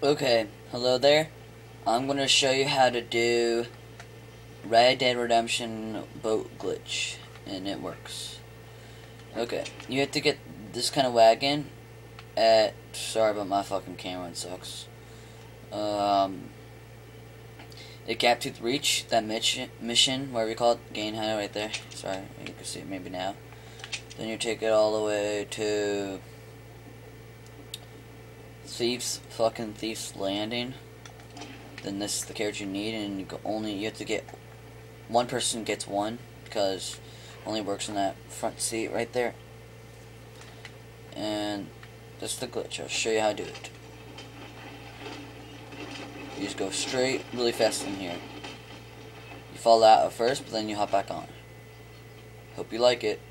Okay, hello there. I'm going to show you how to do Red Dead Redemption boat glitch, and it works. Okay, you have to get this kind of wagon at, sorry about my fucking camera, it sucks. At Gaptooth Reach, that mission, whatever you call it, gain high right there. Sorry, you can see it maybe now. Then you take it all the way to Thief's Landing. Then this is the carriage you need, and you have to get one person gets one because it only works in that front seat right there. And that's the glitch. I'll show you how to do it. You just go straight really fast in here. You fall out at first, but then you hop back on. Hope you like it.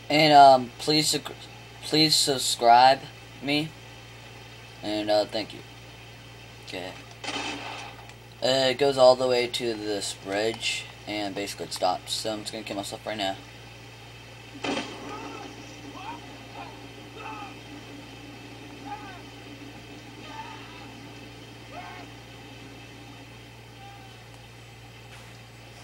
And please subscribe me, and thank you. Okay. It goes all the way to this bridge, and basically it stops. So I'm just gonna kill myself right now.